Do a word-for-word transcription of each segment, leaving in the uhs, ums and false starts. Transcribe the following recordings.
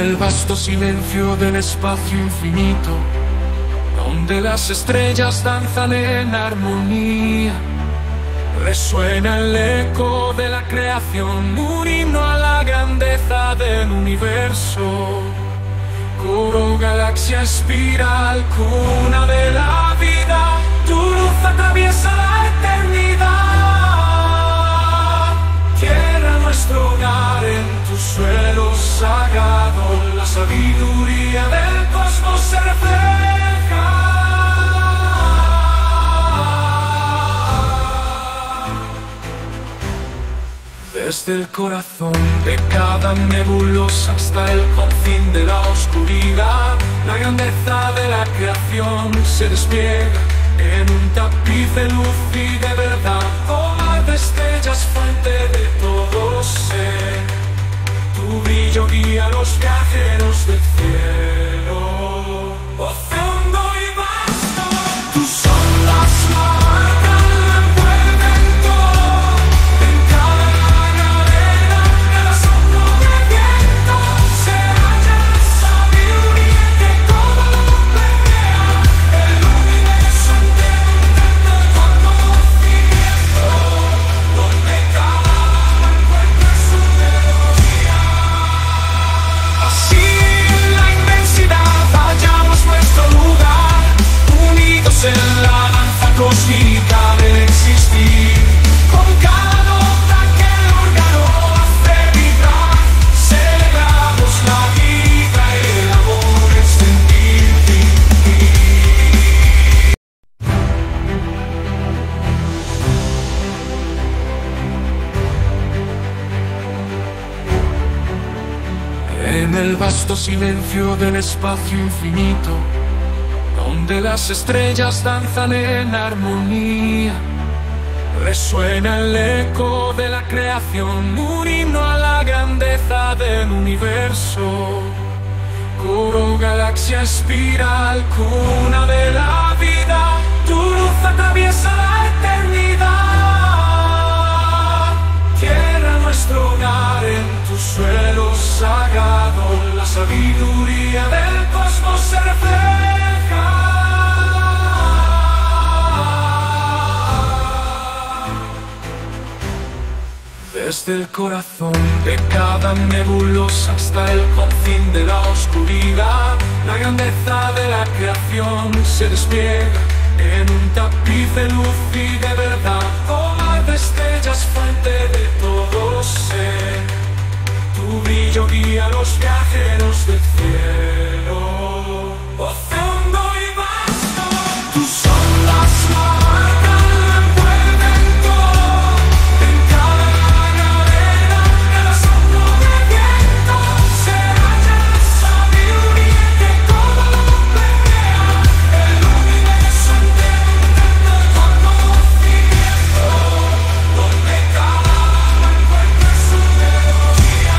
el vasto silencio del espacio infinito, donde las estrellas danzan en armonía, resuena el eco de la creación, un himno a la grandeza del universo. Coro galaxia espiral, cuna de la vida, tu luz atraviesa la eternidad. Tierra, nuestro hogar, en tu suelo sagrado, la sabiduría del cosmos se refleja. Desde el corazón de cada nebulosa hasta el confín de la oscuridad, la grandeza de la creación se despliega en un tapiz de luz y de verdad. Oh mar de estrellas, fuente de todo ser, tu brillo guía a los viajeros del cielo. Océano y vasto, tus ondas marcan la envuelven todo, en cada arena, el asombro del viento, se halla la sabiduría que todo lo permea, el universo entero intenta el conocimiento, donde cada alma encuentra su melodía. Así en la inmensidad hallamos nuestro lugar, unidos en la danza cósmica del existir. Con cada nota que el órgano hace vibrar, celebramos la vida y el amor en sentir. En el vasto silencio del espacio infinito, donde las estrellas danzan en armonía, resuena el eco de la creación, un himno a la grandeza del universo. Coro galaxia espiral, cuna de la vida, tu luz atraviesa la eternidad. Tierra, nuestro hogar, en tu suelo sagrado, la sabiduría del cosmos se refleja. Desde el corazón de cada nebulosa hasta el confín de la oscuridad, la grandeza de la creación se despliega en un tapiz de luz y de verdad. Oh mar de estrellas, fuente de todo ser, tu brillo guía a los viajeros del cielo. Océano y vasto, tus ondas marcan la envuelven todo, en cada arena, el asombro del viento, se halla la sabiduría que todo lo permea, el universo entero intenta el conocimiento, donde cada alma encuentra su melodía.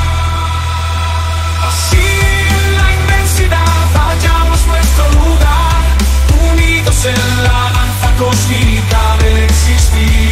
Así en la inmensidad hallamos nuestro lugar, unidos en la danza cósmica del existir.